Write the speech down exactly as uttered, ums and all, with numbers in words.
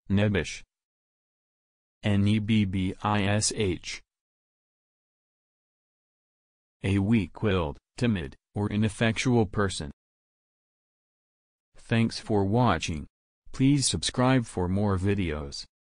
Nebbish. N E B B I S H. A weak-willed, timid, or ineffectual person. Thanks for watching. Please subscribe for more videos.